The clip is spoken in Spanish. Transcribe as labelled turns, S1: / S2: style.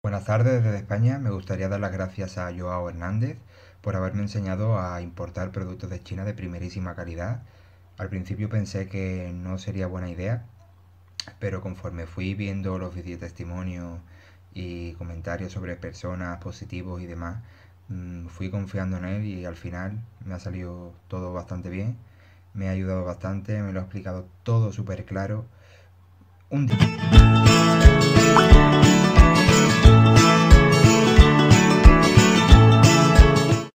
S1: Buenas tardes desde España. Me gustaría dar las gracias a Joao Hernández por haberme enseñado a importar productos de China de primerísima calidad. Al principio pensé que no sería buena idea, pero conforme fui viendo los videotestimonios y comentarios sobre personas positivos y demás, fui confiando en él y al final me ha salido todo bastante bien. Me ha ayudado bastante, me lo ha explicado todo súper claro. Un día